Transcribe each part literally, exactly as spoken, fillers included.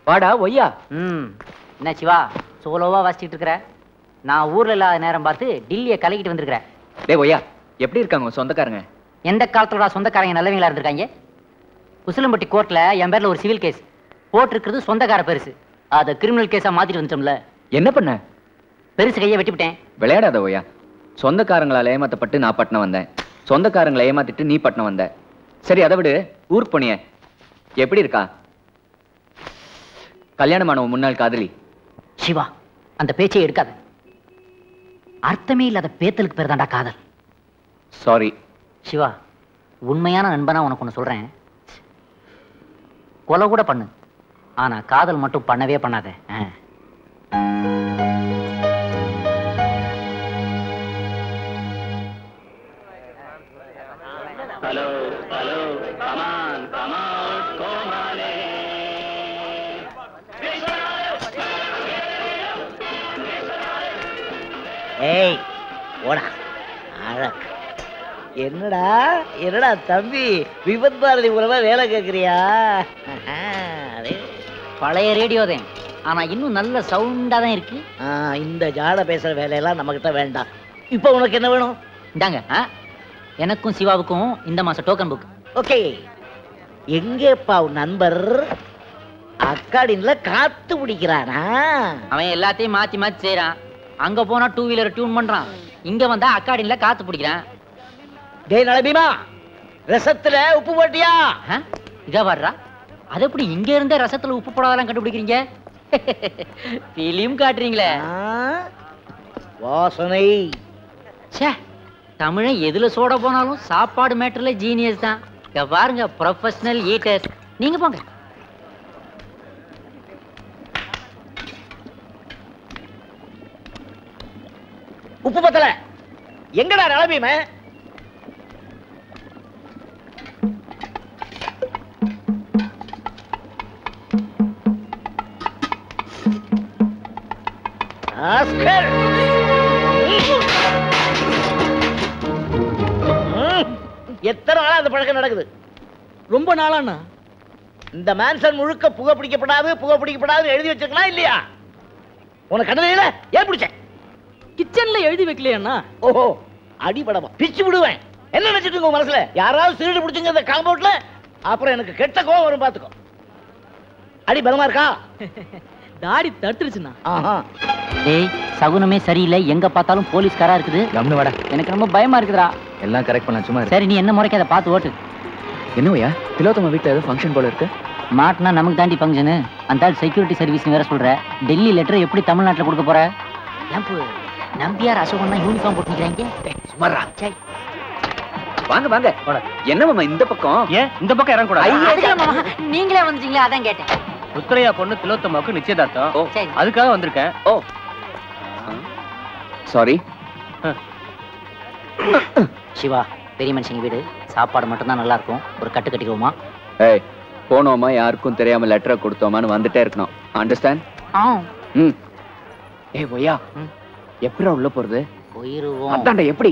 வாடா ஒய்யா. ம் என்ன சிவா சோலோவா வாசிச்சுட்டு இருக்கிற? நான் ஊர்ல இல்லாத நேரம் பார்த்து டில்லியை கலக்கிட்டு வந்திருக்கிறேன். டேய் ஒய்யா, எப்படி இருக்காங்க சொந்தக்காரங்க? எந்த காலத்தோட சொந்தக்காரங்க நல்லவங்களா இருந்திருக்காங்க? உசிலம்பட்டி கோர்ட்ல என் பேர்ல ஒரு சிவில் கேஸ் போட்டிருக்கிறது சொந்தக்கார பெருசு. அதை கிரிமினல் கேஸா மாத்திட்டு வந்துட்டோம்ல. என்ன பண்ண? பெருசு கையை வெட்டிவிட்டேன். விளையாடாத ஒய்யா. சொந்தக்காரங்களால ஏமாத்தப்பட்டு நான் பட்டணம் வந்தேன், சொந்தக்காரங்களை ஏமாத்திட்டு நீ பட்டணம் வந்த. சரி அதை விடு, ஊர் போனிய எப்படி இருக்கா? கல்யாணமானவன் முன்னாள் காதலி. சிவா அந்த பேச்சை எடுக்காத. அர்த்தமே இல்லாத பேத்தலுக்கு பேர் தாண்டா காதல். சாரி சிவா, உண்மையான நண்பனா உனக்கு ஒண்ணு சொல்றேன். கொலை கூட பண்ணு, ஆனா காதல் மட்டும் பண்ணவே பண்ணாத. ஹலோ ஹலோ கமான் கமான் கோமாலே. ஏய் ஓடா அழக். என்னடா என்னடா தம்பி, விபத் பாரதி மூலமா வேலை கேட்குறியா? பழைய ரேடியோ தான், ஆனா இன்னும் நல்ல சவுண்டா தான் இருக்கு. இந்த ஜாட பேசுற வேலையெல்லாம் நம்ம கிட்ட வேண்டாம். இப்போ உனக்கு என்ன வேணும்? இந்தாங்க, எனக்கும் சிவாவுக்கும் இந்த மாசம் டோக்கன் புக். ஓகே, எங்கேப்பா உன் நண்பர்? அக்காடின்ல காத்து பிடிக்கிறானா? அவன் எல்லாத்தையும் மாத்தி மாத்தி செய்யறான். அங்க போனா டூ வீலர் டியூன் பண்றான், இங்க வந்தா அக்காடின்ல காத்து பிடிக்கிறான். டேய் நலபீமா, ரசத்துல உப்பு போட்டியா? இதா வர்றா, அது எப்படி இங்க இருந்த ரசத்துல உப்பு போடாதெல்லாம் கண்டுபிடிக்கிறீங்க? பிலிம் காட்டுறீங்களே. வாசனை. சே, தமிழன் எதுல சோட போனாலும் சாப்பாடு மேட்டர்ல ஜீனியஸ் தான். இங்க பாருங்க, ப்ரொஃபஷனல் ஈட்டர்ஸ். நீங்க போங்க. உப்பு பத்தல. எங்கடா நலபீம? எத்தனை நாளா அந்த பழக்கம் நடக்குது? ரொம்ப நாளாண்ணா. இந்த மேன்சன் முழுக்க புகை பிடிக்கப்படாது புகை பிடிக்கப்படாது எழுதி வச்சிருக்கலாம் இல்லையா? உனக்கு கடலையில ஏன் பிடிச்ச? கிச்சன்ல எழுதி வைக்கலையா? ஓஹோ, அடிபடமா பிச்சு விடுவேன். என்ன நினைச்சிட்டு உங்க மனசுல? யாராவது திருடு பிடிச்சுங்க இந்த காம்பவுண்ட்ல, அப்புறம் எனக்கு கெட்ட கோவம் வரும் பாத்துக்கோ. அடி பலமா இருக்கா? தாடி தடுத்துருச்சுண்ணா. டேய், சகுனமே சரியில்லை, எங்க பார்த்தாலும் போலீஸ்காரா இருக்குது. கம்னு வாடா. எனக்கு ரொம்ப பயமா இருக்குதுடா. எல்லாம் கரெக்ட் பண்ண சும்மா. சரி, நீ என்ன முறைக்கு அதை பார்த்து ஓட்டு. என்னவையா, திலோத்தம வீட்டுல ஏதோ ஃபங்க்ஷன் போல இருக்கு. மாட்டினா நமக்கு தாண்டி ஃபங்க்ஷனு. அந்த செக்யூரிட்டி சர்வீஸ் வேற சொல்ற. டெல்லி லெட்டர் எப்படி தமிழ்நாட்டில் கொடுக்க போற? நம்பியார் அசோகன் தான் யூனிஃபார்ம் போட்டு நிக்கிறாங்க. சும்மாரா. வாங்க வாங்க. என்ன மாமா இந்த பக்கம்? ஏன் இந்த பக்கம் இறங்க கூடாது? நீங்களே வந்தீங்களா, அதான் கேட்டேன். ருத்ரையா பொண்ணு திலோத்தமாவுக்கு நிச்சயதார்த்தம், அதுக்காக வந்திருக்கேன். ஓ சாரி. சிவா, பெரிய மனுஷங்க வீடு, சாப்பாடு மட்டும் தான் நல்லா இருக்கும். ஒரு கட்டு கட்டிக்குவோமா? ஏய், போனோமா யாருக்கும் தெரியாம லெட்டரை கொடுத்தோமான்னு வந்துட்டே இருக்கணும். அண்டர்ஸ்டாண்ட்? ம். ஏய் ஒய்யா, எப்படிடா உள்ள போறது? போயிருவோம். அதான்டா எப்படி?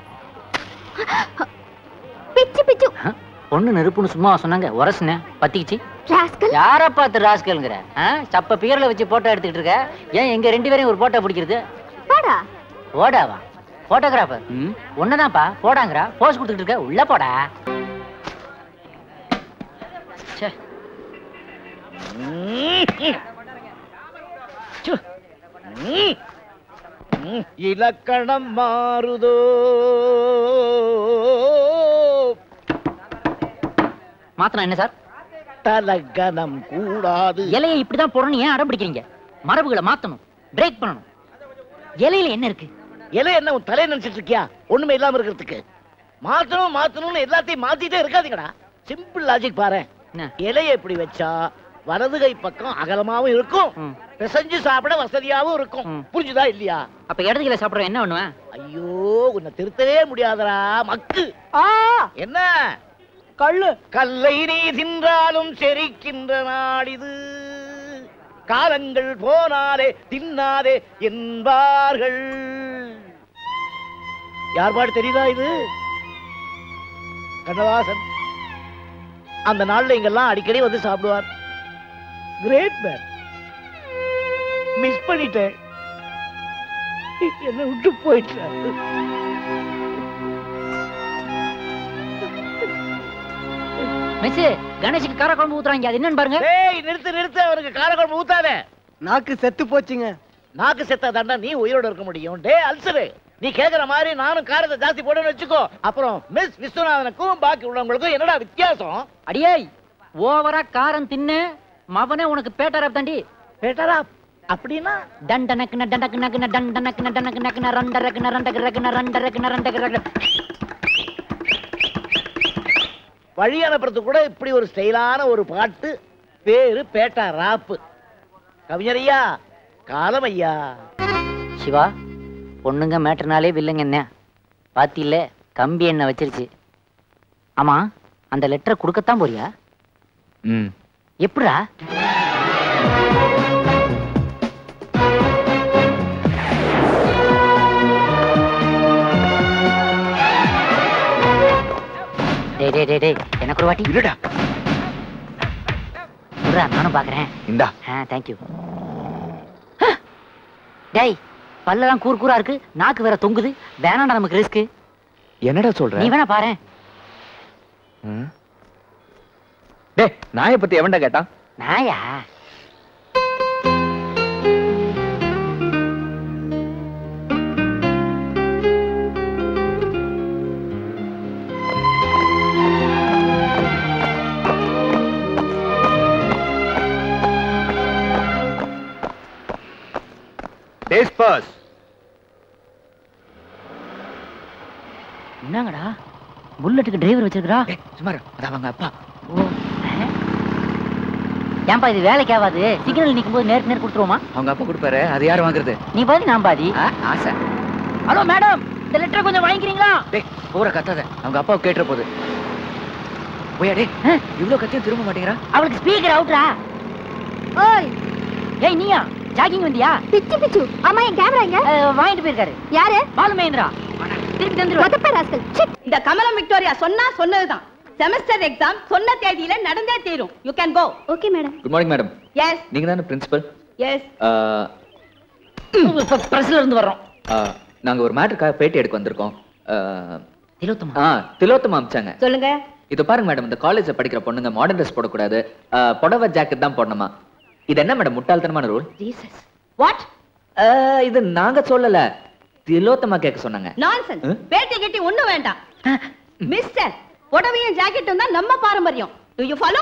பிச்சு பிச்சு. பொண்ணு நெருப்புன்னு சும்மா சொன்னாங்க, உரசுன பத்திக்கிச்சு. யார பார்த்து ராஸ்கல்ங்கிற? சப்ப பியர்ல வச்சு போட்டோ எடுத்துக்கிட்டு இருக்க. ஏன் எங்க ரெண்டு பேரையும் ஒரு போட்டோ பிடிக்கிறது? போடாவா? போட்டோகிராஃபர் ஒன்னதான்ப்பா. போடாங்கறா, போஸ் கொடுத்துட்டு இருக்க. உள்ள போடா. இலக்கணம் மாறுதோ? மாத்தலாம் என்ன சார்? தலகணம் கூடாது. இலையை இப்படிதான் போடணும், ஏன் அடம் பிடிக்கிறீங்க? மரபுகளை மாத்தணும், பிரேக் பண்ணணும். இலையில என்ன இருக்கு? இலை என்ன உன் தலையை நினைச்சிட்டு இருக்கியா? ஒண்ணுமே இல்லாம இருக்கிறதுக்கு. மாத்தணும் மாத்தணும்னு எல்லாத்தையும் மாத்திட்டே இருக்காதீங்கடா. சிம்பிள் லாஜிக் பாரு. இலையை இப்படி வச்சா வலது கை பக்கம் அகலமாவும் இருக்கும், பிசைஞ்சு சாப்பிட வசதியாவும் இருக்கும். புரிஞ்சுதா இல்லையா? அப்ப இடது கையில சாப்பிடுற என்ன பண்ணுவேன்? ஐயோ, உன்னை திருத்தவே முடியாதடா மக்கு. என்ன கல்லு? கல்லை நீ தின்றாலும் செரிக்கின்ற நாடிது. காலங்கள் போனாலே தின்னாதே என்பார்கள். யார் பாட்டு தெரியுதா இது? கண்ணதாசன். அந்த நாள்ல இங்கெல்லாம் அடிக்கடி வந்து சாப்பிடுவார். Great man. மிஸ் பண்ணிட்டேன். என்ன விட்டு போயிட்டேன். மிஸ் கணேஷுக்கு காரக்குழம்பு ஊத்துறாங்க, அது என்னன்னு பாருங்க. ஏய் நிறுத்து நிறுத்து, அவருக்கு காரக்குழம்பு ஊத்தாதே. நாக்கு செத்து போச்சுங்க. நாக்கு செத்தா தாண்டா நீ உயிரோட இருக்க முடியும். டே அல்சரு, நீ கேக்குற மாதிரி நானும் காரத்தை ஜாஸ்தி போடுன்னு வச்சுக்கோ. அப்புறம் மிஸ் விஸ்வநாதனுக்கும் பாக்கி உள்ளவங்களுக்கும் என்னடா வித்தியாசம்? அடியே ஓவரா காரம் தின்னு மவனே உனக்கு பேட்டரா தாண்டி. பேட்டரா அப்படின்னா டண்டனக்குன டண்டக்குனக்குன டண்டனக்குன டண்டக்குனக்குன ரண்டரக்குன ரண்டகரக்குன ரண்டரக்குன ரண்டகரக்குன. வழி அனுப்புறது கூட இப்படி ஒரு ஸ்டைலான ஒரு பாட்டு. பேரு பேட்டா ராப்பு. கவிஞரையா, காலம் ஐயா. சிவா, பொண்ணுங்க மேட்டர்னாலே வில்லுங்க என்ன பாத்தியில்ல, கம்பி என்ன வச்சிருச்சு. ஆமா, அந்த லெட்டரை கொடுக்கத்தான் போறியா? ம். எப்படா? டேய் டேய் டேய் டேய், எனக்கு ஒரு வாட்டி இருடா. இருடா, நானும் பாக்குறேன். இந்தா. ஆ, தேங்க்யூ. டேய், பல்லெல்லாம் கூர் கூரா இருக்கு, நாக்கு வேற தொங்குது. வேணாண்டா நமக்கு ரிஸ்க். என்னடா சொல்ற? நீ வேணா பாரு. டேய், நாயை பத்தி எவன்டா கேட்டான்? நாயா? டேஸ்பர்ஸ். என்னங்கடா புல்லட்டுக்கு டிரைவர் வச்சிருக்கா? சும்மா இரு, அது அவங்க அப்பா. ஓ, ஏன்பா இது வேலைக்கு ஆகாது? சிக்னல் நிற்கும் போது நேருக்கு நேர் கொடுத்துருவோமா? அவங்க அப்பா கொடுப்பாரு, அது யார் வாங்குறது? நீ பாதி நான் பாதி. ஆசை. ஹலோ மேடம், இந்த லெட்டரை கொஞ்சம் வாங்கிக்கிறீங்களா? டேய், பூரா கத்தாத, அவங்க அப்பாவுக்கு கேட்டுற போகுது. ஓயா டேய், இவ்வளவு கத்தியும் திரும்ப மாட்டேங்கிறா. அவளுக்கு ஸ்பீக்கர் அவுட்ரா. ஓய், ஏய் நீயா ஜாகிங் வந்தியா? பிச்சு பிச்சு. ஆமா, என் கேமரா எங்க? வாங்கிட்டு போயிருக்காரு. யாரு? பாலு மகேந்திரா. திருப்பி தந்துரு. ஒதப்ப ராஸ்கல். இந்த கமலம் விக்டோரியா சொன்னா சொன்னதுதான். செமஸ்டர் எக்ஸாம் சொன்ன தேதியில நடந்தே தீரும். You can go. Okay madam. Good morning madam. Yes நீங்க தானே பிரின்சிபல்? எஸ். பிரஸ்ல இருந்து வர்றோம். நாங்க ஒரு மேட்டருக்காக பேட்டி எடுக்க வந்திருக்கோம். திலோத்தமா. ஆ, திலோத்தமா அமிச்சாங்க. சொல்லுங்க. இது பாருங்க மேடம், இந்த காலேஜ்ல படிக்கிற பொண்ணுங்க மாடர்ன் ட்ரெஸ் போடக்கூடாது, புடவை ஜாக்கெட் தான் போடணுமா. இது என்ன மேடம் முட்டாள்தனமான ரூல்? ஜீசஸ். வாட்? இது நாங்க சொல்லல, திலோத்தமா கேட்க சொன்னாங்க. நான்சென்ஸ். பேட்டி கட்டி ஒண்ணு வேண்டாம். மிஸ்டர், புடவையும் ஜாக்கெட்டும் தான் நம்ம பாரம்பரியம். Do you follow?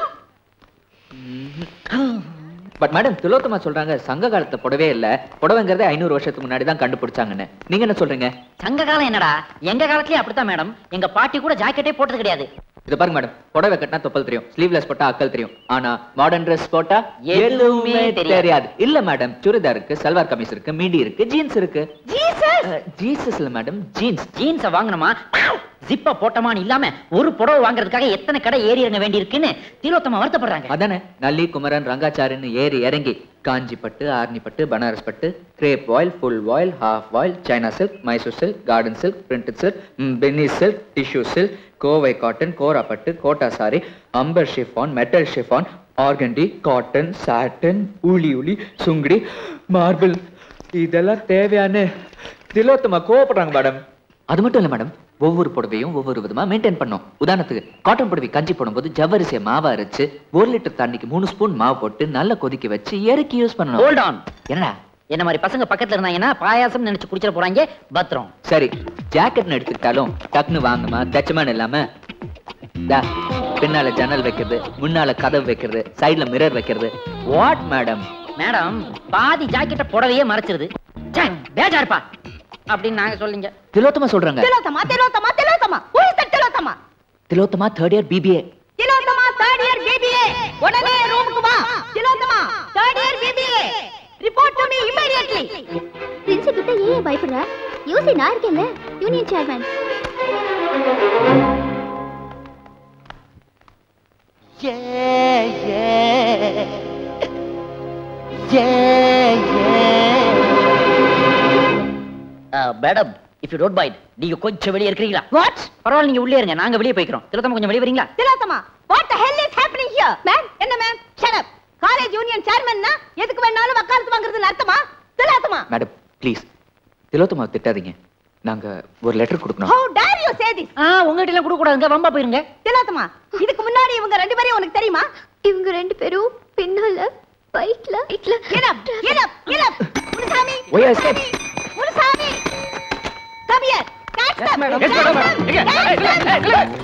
But madam, Tilottama சொல்றாங்க சங்க காலத்துல புடவே இல்ல, புடவைங்கிறதே ஐநூறு வருஷத்துக்கு முன்னாடி தான் கண்டுபிடிச்சாங்கன்னு. நீங்க என்ன சொல்றீங்க? சங்க காலம் என்னடா, எங்க காலத்துலயே அப்படித்தான் மேடம். எங்க பாட்டி கூட ஜாக்கெட்டே போட்டது கிடையாது. இது பாருங்க மேடம், புடவை கட்டினா தொப்பல் தெரியும், ஸ்லீவ்லெஸ் போட்டா அக்கல் தெரியும், ஆனா மாடர்ன் ட்ரெஸ் போட்டா எதுவுமே தெரியாது. இல்ல மேடம், சுடிதார் இருக்கு, சல்வார் கமீஸ் இருக்கு, மீடி இருக்கு, ஜீன்ஸ் இருக்கு. ஜீசஸ். ஜீசஸ் இல்ல மேடம், ஜீன்ஸ். ஜீன்ஸ வாங்கணுமா, ஜிப்பா போட்டமான்னு இல்லாம ஒரு புடவை வாங்குறதுக்காக எத்தனை கடை ஏறி இறங்க வேண்டி இருக்குன்னு திலோத்தமா வருத்தப்படுறாங்க. அதானே, நல்லி, குமரன், ரங்காச்சாரின்னு ஏறி இறங்கி காஞ்சி பட்டு, ஆர்னி பட்டு, பனாரஸ் பட்டு, கிரேப் வாயில், full voile, half voile, China silk, Mysore silk, garden silk, printed silk, penny silk, tissue silk, Kovai cotton, kora பட்டு, Kota sari, amber chiffon, metal chiffon, organdy, cotton, satin, ஊலி ஊலி, சுங்குடி, மார்பிள், இதெல்லாம் தேவையான திலோத்தமா கோவப்படுறாங்க மேடம். அது மட்டும் இல்ல மேடம், ஒவ்வொரு புடவையும் ஒவ்வொரு விதமா மெயின்டைன் பண்ணோம். உதாரணத்துக்கு காட்டன் புடவை கஞ்சி போடும்போது ஜவ்வரிசியை மாவா அரைச்சு ஒரு லிட்டர் தண்ணிக்கு மூணு ஸ்பூன் மாவு போட்டு நல்லா கொதிக்க வச்சு இறக்கி யூஸ் பண்ணணும். Hold on. என்னடா என்ன மாதிரி பசங்க பக்கத்துல இருந்தாங்கன்னா பாயாசம் நினைச்சு குடிச்சிட போறாங்க. பத்திரம். சரி, ஜாக்கெட்னு எடுத்துக்கிட்டாலும் டக்குன்னு வாங்கமா தச்சமான இல்லாம பின்னால ஜன்னல் வைக்கிறது, முன்னால கதவு வைக்கிறது, சைடுல மிரர் வைக்கிறது. What madam? மேடம், பாதி ஜாக்கெட்ட புடவையே மறைச்சிருது. பேஜாருப்பா அப்படின்னு நாங்க சொல்லிங்க. திலோத்தமா சொல்றாங்க. Tilottama Tilottama Tilottama. Who is that Tilottama? Tilottama third year B B A. Tilottama third year B B A. உடனே ரூமுக்கு வா. திலோத்தமா third year B B A. Report to me immediately. Prince கிட்ட ஏன் பயப்படுற? யூசி நான் இருக்கேன்ல, union chairman. Yeah yeah. Yeah yeah. Madam, if you don't mind, நீங்க கொஞ்சம் வெளியே இருக்கீங்களா? What? பரவாயில்ல, நீங்க உள்ளே இருங்க, நாங்க வெளியே போய்க்கிறோம். திலோத்தமா கொஞ்சம் வெளியே வரீங்களா? Tilottama, what the hell is happening here? Ma'am, என்ன ma'am? Shut up. College union சேர்மன்னா எதுக்கு வேணாலும் வக்காலத்து வாங்குறதுன்னு அர்த்தமா? திலோத்தமா மேடம் ப்ளீஸ் திலோத்தமா திட்டாதீங்க. நாங்க ஒரு லெட்டர் கொடுக்கணும். How dare you say this? ஆ உங்ககிட்ட எல்லாம் கொடுக்க கூடாதுங்க, வம்பா போயிருங்க. திலோத்தமா இதுக்கு முன்னாடி இவங்க ரெண்டு பேரும் உனக்கு தெரியுமா? இவங்க ரெண்டு பேரும் பின்னால பைக்ல பைக்ல get up get up get up Munusamy Why I escape? Munusamy come here catch them madam. Yes, madam. Hey, hey, hey, hey.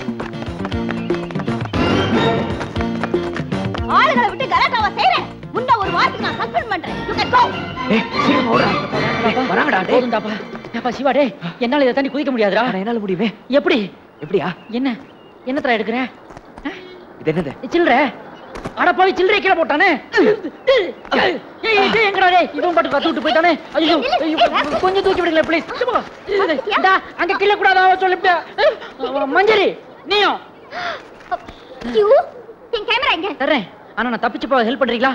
ஆளுகளை விட்டு கலாட்டாவா செய்றேன். முன்ன ஒரு வாரத்துக்கு நான் சஸ்பெண்ட் பண்றேன். you can go. ஏய் சீக்கிரம் ஓடுடா. வராங்கடா டேய். போதும்டாப்பா. ஏப்பா சிவா டேய், என்னால இத தாண்டி குதிக்க முடியாதுடா. என்னால முடியுமே. எப்படி? எப்படியா? என்ன? என்னத்தடா எடுக்கற? இது என்னது? சில்ற. அட போய் சில்றே கீழ போட்டானே. ஏய் ஏய் எங்கடா டேய்? இவன் பாட்டு கத்து விட்டு போய்ட்டானே. ஐயோ கொஞ்சம் தூக்கி விடுங்க ப்ளீஸ். டா அங்க கீழ கூடாதா சொல்லிட்டே. மஞ்சரி நீயும். யூ என் கேமரா எங்க? தரேன். ஆனா நான் தப்பிச்சு போக ஹெல்ப் பண்றீங்களா?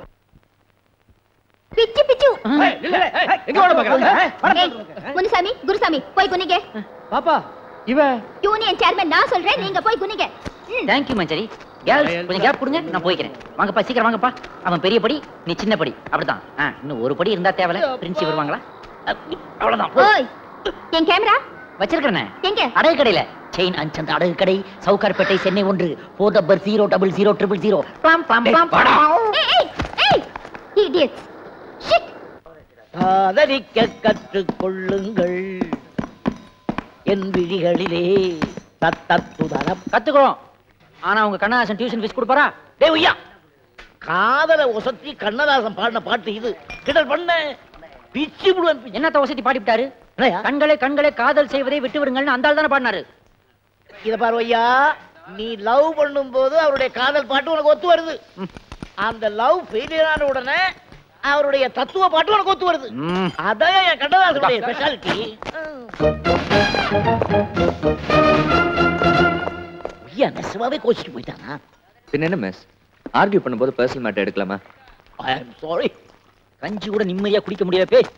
பிச்சு பிச்சு. எங்க ஓட பாக்குற? முனுசாமி குருசாமி போய் குனிங்க. பாப்பா இவ யூனியன் சேர்மன் நான் சொல்றேன், நீங்க போய் குனிங்க. Thank you Manjari. கேர்ள்ஸ் கொஞ்சம் கேப் கொடுங்க, நான் போய்க்கிறேன். வாங்கப்பா சீக்கிரம் வாங்கப்பா. அவன் பெரிய படி, நீ சின்ன படி. அப்படிதான். ஆ இன்னும் ஒரு படி இருந்தா தேவல. பிரின்சி வருவாங்களா? அவ்வளவுதான். ஓய் என் கேமரா வச்சிருக்கேனே. எங்க? அடகு கடையில. செயின் அஞ்சந்த அடகு கடை, சவுகார்பேட்டை, சென்னை ஒன்று, phone number zero double zero triple zero. பிளாம் பிளாம் பிளாம். ஏய் ஏய் ஏய் இடியட்ஸ். ஷிட். காதலிக்க கற்றுக்கொள்ளுங்கள் என் விழிகளிலே தத்தத்துதரம். கத்துக்கிறோம். ஆனா உங்க கண்ணதாசன் டியூஷன் ஃபீஸ் கொடுப்பாரா? டேய் உய்யா, காதல ஒசத்தி கண்ணதாசன் பாடின பாட்டு இது. கிண்டல் பண்ண பிச்சு விடுவேன். என்னத்த வசதி பாடிவிட்டாரு? என்னய்யா? கண்களே கண்களே காதல் செய்வதை விட்டு விடுங்கள்னு அந்த ஆள் தானே பாடினாரு. இத பாரு ஐயா, நீ லவ் பண்ணும் போது அவருடைய காதல் பாட்டு உனக்கு ஒத்து வருது. அந்த லவ் ஃபெயிலியர் ஆன உடனே அவருடைய தத்துவ பாட்டு உனக்கு ஒத்து வருது. அதான் என் கண்ணதாசனுடைய ஸ்பெஷாலிட்டி. ஐயா நெசமாவே கோச்சிட்டு போயிட்டானா? பின்ன என்ன மிஸ்? ஆர்கியூ பண்ணும்போது பர்சனல் மேட்டர் எடுக்கலாமா? I am sorry. கஞ்சி கூட நிம்மதியா குடிக்க முடியாது. பேய்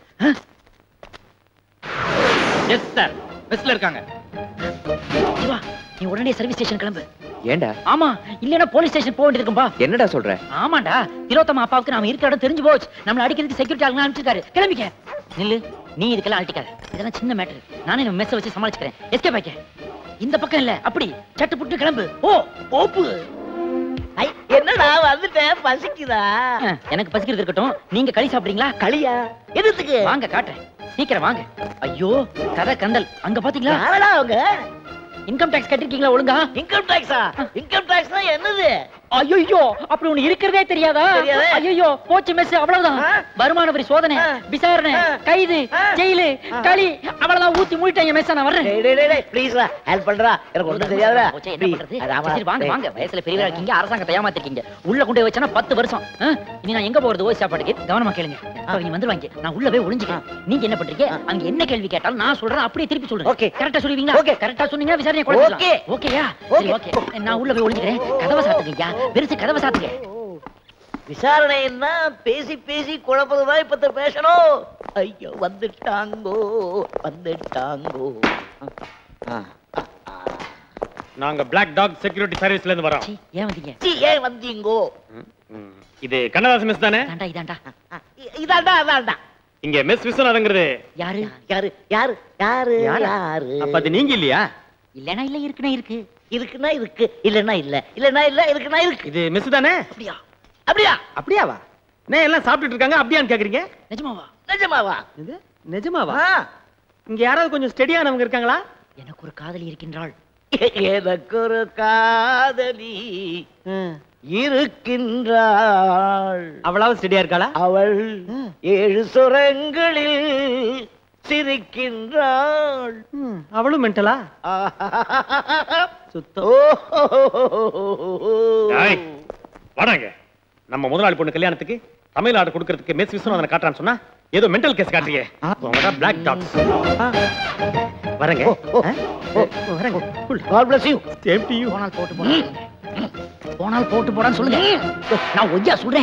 எஸ் சார், பஸ்ல இருக்காங்க. சிவா நீ உடனே சர்வீஸ் ஸ்டேஷன் கிளம்பு. ஏண்டா? ஆமா இல்லனா போலீஸ் ஸ்டேஷன் போக வேண்டியிருக்கும்பா. என்னடா சொல்ற? ஆமாண்டா, திலோத்தமா அப்பாவுக்கு நாம இருக்கிற இடம் தெரிஞ்சு போச்சு. நம்மள அடிக்கிறதுக்கு செக்யூரிட்டி ஆளுங்க அனுப்பிச்சிருக்காரு. கிளம்பிக்க. நில்லு, நீ இதுக்கெல்லாம் அழட்டிக்காத. இதெல்லாம் சின்ன மேட்டர். நானே நம்ம மெஸ் வச்சு சமாளிச்சுக்கிறேன். எஸ்கேப் ஆயிக்க. இந்த பக்கம் இல்ல, அப்படி சட்டு புட்டு கிளம்பு. ஓ ஓப்பு. ஐ என்னடா வந்துட்டேன், பசிக்குதா? எனக்கு பசிக்கிறது இருக்கட்டும், நீங்க களி சாப்பிடுறீங்களா? களியா? எதுக்கு? வாங்க காட்டுறேன். சீக்கிரம் வாங்க. ஐயோ கதை கந்தல். அங்க பாத்தீங்களா? யாரடா அவங்க? இன்கம் டாக்ஸ் கட்டிருக்கீங்களா ஒழுங்கா? இன்கம் டாக்ஸா? இன்கம் டாக்ஸ்னா என்னது? ஐயோ அப்படி ஒண்ணு இருக்கிறதே தெரியாதா? ஐயோ போச்சு மெஸ். அவ்வளவுதான். வருமான வரி சோதனை, விசாரணை, கைது, ஜெயிலு, களி அவ்வளவுதான். ஊத்தி மூடிட்டாங்க மெஸ். நான் வர்றேன். டேய் டேய் டேய் ப்ளீஸ்டா ஹெல்ப் பண்றா. எனக்கு ஒண்ணும் தெரியாதுடா. என்ன பண்றது? சரி வாங்க வாங்க. வயசுல பெரியவரா இருக்கீங்க, அரசாங்கத்தை ஏமாத்திருக்கீங்க. உள்ள கொண்டு போய் வச்சனா பத்து வருஷம். இனி நான் எங்க போறது? ஓய் சாப்பாட்டுக்கு. கவனமா கேளுங்க. அவங்க வந்துருவாங்க. நான் உள்ள போய் ஒளிஞ்சுக்கிறேன். நீங்க என்ன பண்றீங்க? அங்க என்ன கேள்வி கேட்டாலும் நான் சொல்றேன், அப்படியே திருப்பி சொல்றேன். ஓகே. கரெக்ட்டா சொல்லுவீங்களா? ஓகே. கரெக்ட்டா சொன்னீங்க விசாரணை குழப்பலாம். ஓகே. ஓகேயா? சரி ஓகே. நான் உள்ள போய் ஒளிஞ்சுக்கிறேன். கதவை சாத்துங்கய்யா. வெறுத்து கதவை சாத்துங்க. விசாரணைன்னா பேசி பேசி குழப்பதுதான் இப்ப பேசணும். ஐயோ வந்துட்டாங்கோ வந்துட்டாங்கோ. நாங்க பிளாக் டாக் செக்யூரிட்டி சர்வீஸ்ல இருந்து வரோம். ஏன் வந்தீங்க? சி ஏன் வந்தீங்கோ? இது கண்ணதாசன் மெஸ் தானே? இதாண்டா இதாண்டா. இதாண்டா அதாண்டா. இங்க மெஸ் விஸ்வநாதங்கிறது யாரு? யாரு யாரு யாரு யாரு? அப்ப அது நீங்க இல்லையா? இல்லனா இல்ல, இருக்குனா இருக்கு. இருக்குனா இருக்கு, இல்லனா இல்ல, இல்லனா இல்ல, இருக்குனா இருக்கு. இது மெஸ் தானே? அப்படியா? அப்படியா? அப்படியாவா? நான் எல்லாம் சாப்பிட்டுட்டு இருக்காங்க, அப்படியான்னு கேக்குறீங்க? நிஜமாவா? நிஜமாவா? இது நிஜமாவா? ஆ. இங்க யாராவது கொஞ்சம் ஸ்டெடியானவங்க இருக்காங்களா? எனக்கு ஒரு காதலி இருக்கின்றாள். எனக்கு ஒரு காதலி இருக்கின்றாள். அவளாவது ஸ்டெடியா இருக்காளா? அவள் ஏழு சுரங்களில் சிரிக்கின்றாள். அவளும் மென்டலா? வாடாங்க. நம்ம முதலாளி பொண்ணு கல்யாணத்துக்கு தமிழ்நாடு கொடுக்கறதுக்கு மெஸ் விஸ்வநாதன் காட்டுறான்னு சொன்னா ஏதோ மென்டல் கேஸ் காட்டுறீங்க. Black dogs. வரங்க. வரங்க. God bless you. Same to you. போனால் போட்டு போடா. போனால் போட்டு போடான்னு சொல்லுங்க. நான் ஒய்யா சொல்றேன்.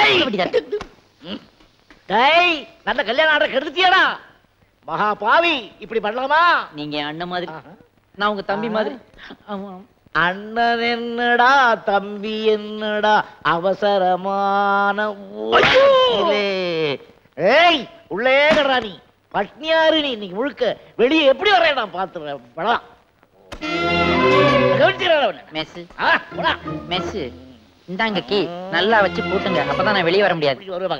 டேய், நல்ல கல்யாணம் ஆட கெடுத்தியாடா. மகா பாவி, இப்படி பண்ணலாமா? நீங்க அண்ணன் மாதிரி, நான் உங்க தம்பி மாதிரி. அண்ணன் என்னடா தம்பி என்னடா அவசரமான ஊரிலே. ஏய் உள்ளே கடறா நீ பட்னியாரு நீ இன்னைக்கு முழுக்க வெளியே எப்படி வர நான் பாத்துறேன் படம் மெஸ் மெஸ் இந்தாங்க கீ நல்லா வச்சு பூட்டுங்க அப்பதான் நான் வெளியே வர முடியாது.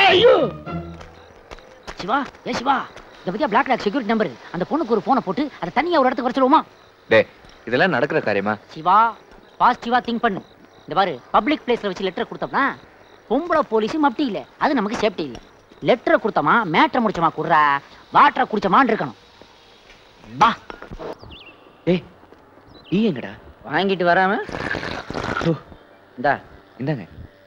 சிவா ஏ சிவா இந்த பத்தியா பிளாக் லாக் செக்யூரிட்டி நம்பர் அந்த பொண்ணுக்கு ஒரு போனை போட்டு அதை தனியா ஒரு இடத்துக்கு வர சொல்லுவோமா? டேய் இதெல்லாம் நடக்கிற காரியமா? சிவா பாசிட்டிவா திங்க் பண்ணு. இந்த பாரு பப்ளிக் பிளேஸ்ல வச்சு லெட்டர் கொடுத்தோம்னா பொம்பளை போலீஸும் அப்படி இல்ல அது நமக்கு சேஃப்டி இல்ல. லெட்டரை கொடுத்தோமா மேட்டரை முடிச்சோமா குடுறா வாட்டரை குடிச்சமான்னு இருக்கணும். வா டேய் டீ எங்கடா? வாங்கிட்டு வராம இந்தா இந்தாங்க.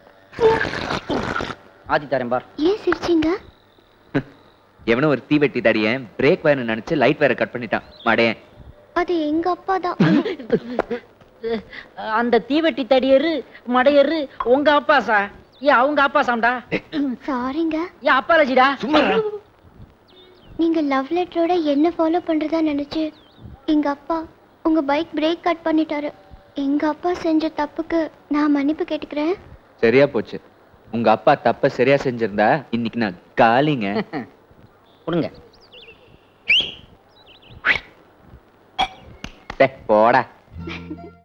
ஆதி தரேன் பார். ஏன் சிரிச்சீங்க? எவனோ ஒரு தீ வெட்டி தடியன் பிரேக் வயர்னு நினைச்சு லைட் வயரை கட் பண்ணிட்டான் மடையன். அது எங்க அப்பா தான். அந்த தீவெட்டி தடியரு மடையரு உங்க அப்பா சா ஏன் அவங்க அப்பா சாம்டா? சாரிங்க. ஏன் அப்பாலஜிடா? நீங்க லவ் லெட்டரோட என்ன ஃபாலோ பண்றதா நினைச்சு எங்க அப்பா உங்க பைக் பிரேக் கட் பண்ணிட்டாரு. எங்க அப்பா செஞ்ச தப்புக்கு நான் மன்னிப்பு கேட்டுக்கிறேன். சரியா போச்சு. உங்க அப்பா தப்ப சரியா செஞ்சிருந்தா இன்னைக்கு நான் காலிங்க. கொடுங்க. போடா.